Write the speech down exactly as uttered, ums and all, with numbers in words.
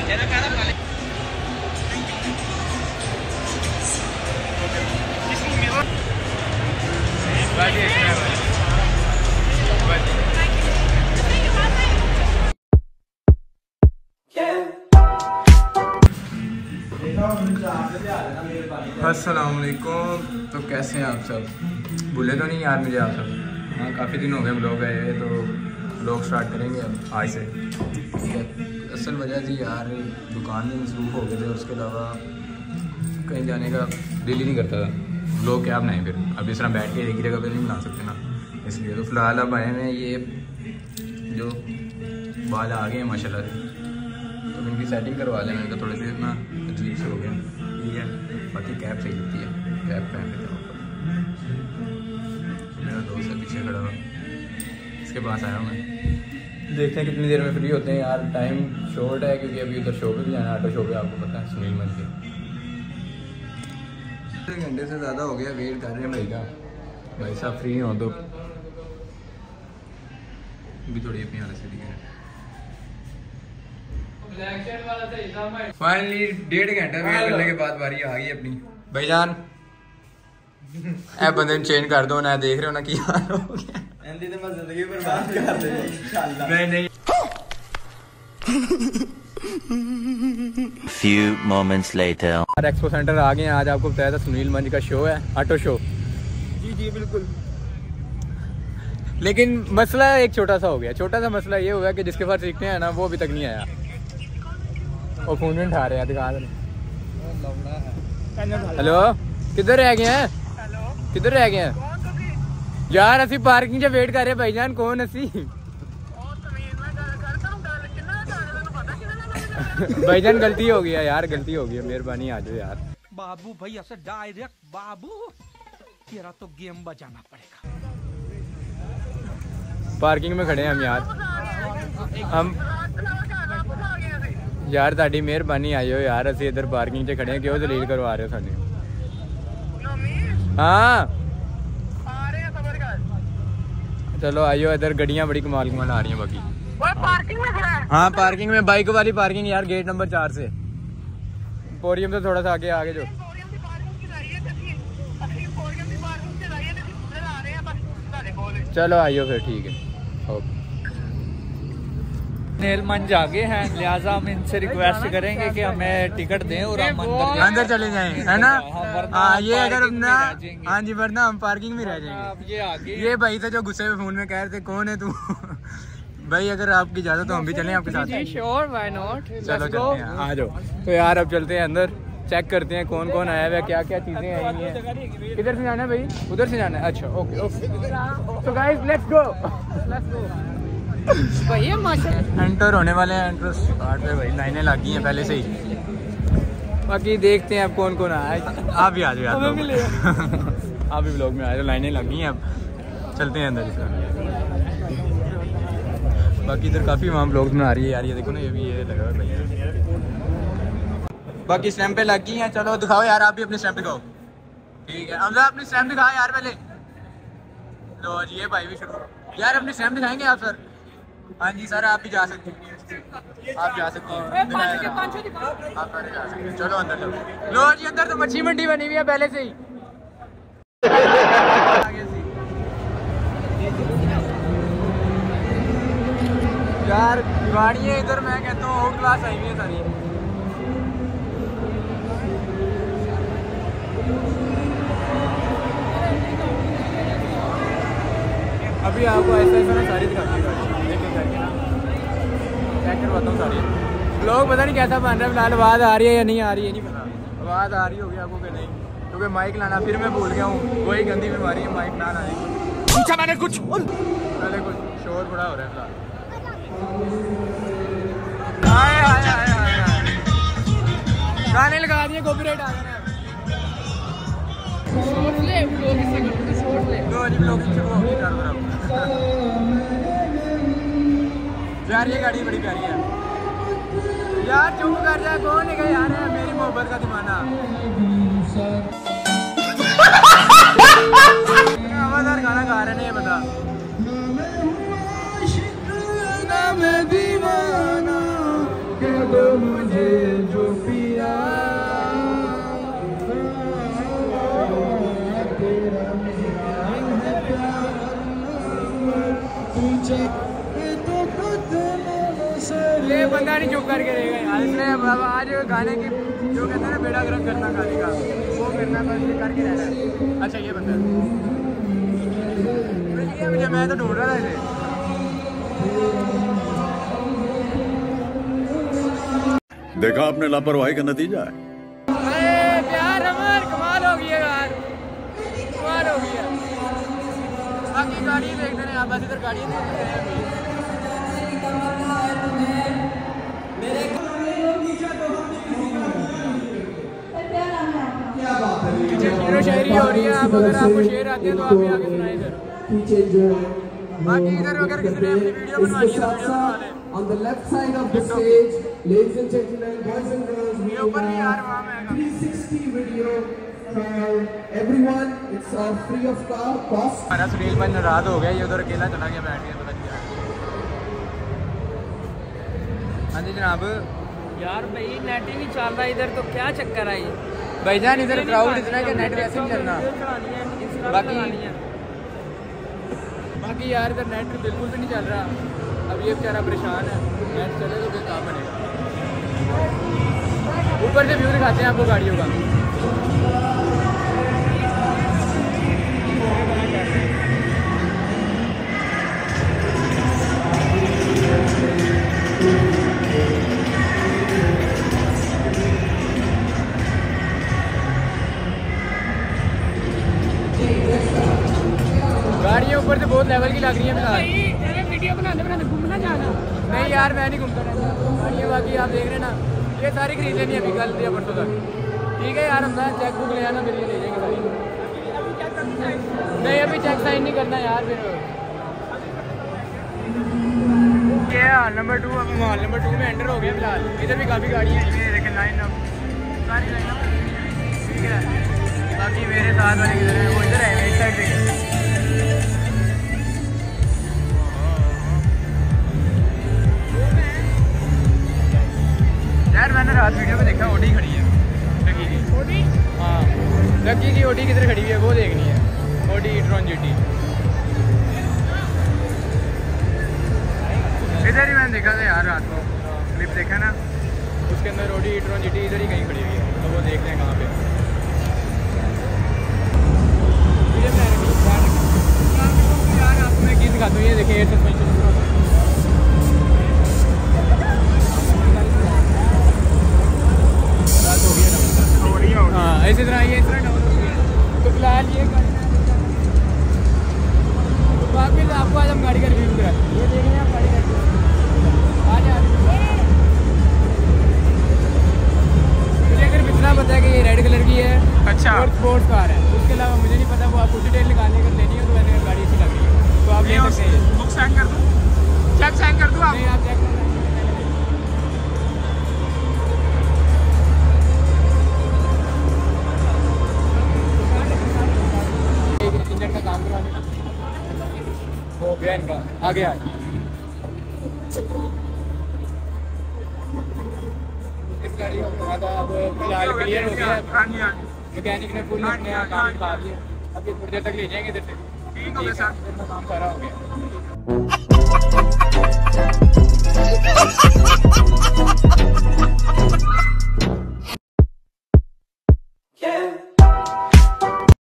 अस्सलामुअलैकुम। तो कैसे हैं आप सब? भूले तो नहीं यार मुझे आप सब? हाँ, काफ़ी दिन हो गए ब्लॉग आए हुए, तो ब्लॉग स्टार्ट करेंगे अब आज से। असल वजह थी यार, दुकान में मसरूफ़ हो गए थे, उसके अलावा कहीं जाने का दिल ही नहीं करता था। ब्लॉग क्या बनाएं फिर? अब इस तरह बैठ के एक ही जगह पे नहीं बना सकते ना, इसलिए तो फ़िलहाल अब आए हैं। ये जो बाल आ गए हैं माशाल्लाह से, तो इनकी सेटिंग करवा लें। मैंने थोड़े से ना अजीब से हो गए, ठीक है। बाकी कैप सही लगती है, कैप पहन लेते हैं ऊपर। मेरा दोस्त है पीछे खड़ा हुआ, इसके पास आया हूँ मैं। देखते हैं कितनी देर में फ्री होते हैं यार। टाइम शॉर्ट है क्योंकि अभी उधर शो पे भी जाना है, ऑटो शो पे, आपको पता है, सुनील मंच के। एक घंटे से ज़्यादा हो गया वेट कर रहे हैं भाई का। भाई साहब फ्री हो तो भी थोड़ी अपनी हालत से दिखे। फाइनली डेढ़ घंटा वेट करने के बाद बारी आ गई अपनी। भाईजान ए बंदे ने चेंज कर दो ना, देख रहे हो ना कि हाल हो गया। एंडी तो मैं जिंदगी बर्बाद कर देंगे इंशाल्लाह। नहीं नहीं। Few moments later. Expo centre आ गए हैं। आज आपको बताया था सुनील मंच का शो है, ऑटो शो। जी जी बिल्कुल। लेकिन मसला एक छोटा सा हो गया। छोटा सा मसला ये हुआ कि जिसके पास सीखने हैं ना, वो अभी तक नहीं आया। वो फोन में उठा रहे हैं, दिखा रहे। हेलो, किधर रह गए हैं? किधर रह गए हैं यार? असी पार्किंग से वेट कर रहे हैं भाईजान। कौन असी? भाईजान गलती हो गया यार, गलती हो गई, मेहरबानी आ जाओ यार। बाबू भैया से डायरेक्ट बाबू, तेरा तो गेम बजाना पड़ेगा। पार्किंग में खड़े हैं हम यार। हम यार ताड़ी मेहरबानी आयो यार, असी इधर पार्किंग से खड़े हैं। क्यों दलील करवा रहे हो साडी? हाँ चलो आइयो इधर। गड्डियां बड़ी कमाल कमाल आ रही हैं। बाकी पार्किंग में खड़ा है। हाँ पार्किंग में, बाइक वाली पार्किंग यार, गेट नंबर चार से। पोरियम से थोड़ा सा आगे आगे जो। चलो आइयो फिर, ठीक है, ओके। नेल मंच आगे हैं, लिहाजा हम इनसे रिक्वेस्ट करेंगे कि हमें टिकट दें और हम अंदर अंदर चले जाएं, है ना? हाँ ये अगर हम ना, हाँ जी, वरना हम पार्किंग में रह जाएंगे। ये आगे ये भाई थे जो गुस्से में फोन में कह रहे थे कौन है तू? भाई अगर आपकी इजाजत तो हम भी चलें आपके साथ। श्योर, व्हाई नॉट, चलो चलते हैं, आ जाओ। तो यार अब चलते हैं अंदर, चेक करते हैं कौन कौन आया हुआ है, क्या क्या चीजें आई हैं। किधर से जाना है भाई? उधर से जाना है। अच्छा ओके ओके। तो guys let's go, let's go. भैया माशाल्लाह एंटर होने वाले हैं। एंट्रेंस स्टार्ट पे भाई लाइनें लग गई हैं पहले से ही। बाकी देखते हैं अब कौन कौन आया है। आप भी आ जाओ यार, आप भी ब्लॉग में आ जाओ। लाइनें लग गई हैं, अब चलते हैं अंदर इसका। बाकी इधर काफ़ी वहाँ ब्लॉग्स बना रही है यार। ये देखो ना, ये भी ये लगा भाई। बाकी स्टैम्प पे लग गई हैं। चलो दिखाओ यार, आप भी अपनी स्टैम्प दिखाओ। ठीक है हमजा, अपनी स्टैम्प दिखाओ यार पहले। लो जी, ये भाई भी शुरू यार। अपनी स्टैम्प दिखाएंगे आप सर? हाँ जी सर, आप भी जा सकते हैं, आप जा सकते हैं, आप सारे जा सकते हैं। चलो अंदर चलो। लो जी, अंदर तो मच्छी मंडी बनी हुई है पहले से ही। यार गाड़ियाँ इधर मैं कहता हूँ आउट क्लास आई हुई है सारी। अभी आपको ऐसा ऐसा ना सारी दिखाती है गाड़ी, लेकिन करके ना चेक करवाता हूँ सारी। लोग पता नहीं कैसा बन रहा है फिलहाल। आवाज़ आ रही है या नहीं आ रही है नहीं पता। आवाज़ आ रही होगी आपको कि नहीं, क्योंकि माइक लाना फिर मैं भूल गया हूँ। वही गंदी बीमारी है, माइक ना लाने की। पूछा मैंने कुछ पहले, कुछ शोर बड़ा हो रहा है फिलहाल। हाय हाय हाय हाय, गाने लगा दिए, कॉपीराइट आ गए। यार ये गाड़ी बड़ी प्यारी है यार। चुप कर जा, कौन है यार? है मेरी मोहब्बत का दीवाना। आवाज़दार गाना गा रहे हैं बता। मैं दीवाना मुझे ये बंदा नहीं चुप करके रहेगा यार, इसने आज गाने की जो कहते हैं ना बेड़ा गर्क करना गाने का वो करना बस ये करके रहना है। अच्छा ये बंदा ये मुझे मैं तो ढूंढ रहा था इसे। देखा आपने लापरवाही का नतीजा है। अरे प्यार हमार कमाल हो गया यार, कमाल हो गया। बाकी गाड़ी देखते हैं आप, बस इधर गाड़ी नहीं शेरो शायरी हो रही है। आप अगर आपको शेर आते हैं तो आप भी आगे सुनाए इधर। बाकी इधर अगर किसी ने अपनी वीडियो बनवानी है तो वीडियो बनवा लें। On the left side of the stage, ladies and gentlemen, boys and girls, we have three sixty video for everyone. It's uh, free of cost. हमारा सुनील भाई नाराज हो गया, ये उधर अकेला चला गया बैठ गया, पता क्या। हाँ जी जनाब। यार भाई नेट ही नहीं चल रहा इधर, तो क्या चक्कर है ये भाईजान? इधर क्राउड इतना कि नेट वैसे नहीं चलना। बाकी बाकी यार इधर नेट बिल्कुल भी नहीं चल रहा। अब ये बेचारा परेशान है, नेट चले तो फिर काम बनेगा। ऊपर से व्यू दिखाते हैं आपको गाड़ियों का। गाड़ियाँ ऊपर से बहुत लेवल की लग रही है फिलहाल। वीडियो बनाने बनाने घूमना जाना। नहीं यार मैं नहीं घूमता रहता। गाड़ियाँ बाकी आप देख रहे हैं ना, ये सारी खरीद लेनी है अभी कल या परसों तक। ठीक है यार, हम चेक बुक ले आना, फिर ये ले जाएंगे सारी। नहीं अभी चेक साइन नहीं करना यार। फिर ये हॉल नंबर टू, अब हॉल नंबर टू में एंटर हो गया फिलहाल। इधर भी काफ़ी गाड़ियाँ हैं, लेकिन लाइन अब सारी लाइन अब ठीक है। बाकी मेरे साथ वाले किधर है? वो इधर है, इस साइड से। यार मैंने रात वीडियो में देखा ओडी खड़ी है, लकी की ओडी। हाँ लकी की ओडी किधर खड़ी हुई है वो देखनी है। ओडी ई-ट्रॉन जीटी इधर ही मैंने देखा था यार रात को, क्लिप देखा ना, उसके अंदर ओडी ई-ट्रॉन जीटी इधर ही कहीं खड़ी हुई है। तो वो देखते हैं कहाँ पे। यार आपको मैं गीत दिखाता हूँ, ये देखिए एयर सस्पेंशन। हाँ इसी तरह ये इस तरह डाउन हो गया। तो फिलहाल ये गाड़ी बाकी आपको आज हम गाड़ी का रिव्यू कराते हैं। ये देख रहे हैं आप गाड़ी का आज आज मुझे अगर इतना पता है कि ये रेड कलर की है। अच्छा। और स्पोर्ट्स कार है, उसके अलावा मुझे नहीं पता। वो आपको डिटेल निकालने अगर लेनी हो तो वैसे गाड़ी अच्छी लग रही है तो आप ले सकते हैं। बुक साइन कर दूँ, चेक साइन कर दूँ? नहीं आप चेक कर हो गया इनका, आ गया। इस गाड़ी का अब फिलहाल क्लियर हो गया, मैकेनिक ने पूरी अपने काम निकाल दिया। अब ये थोड़ी देर तक ले जाएंगे इधर से। ठीक हो गया सर, काम सारा हो गया।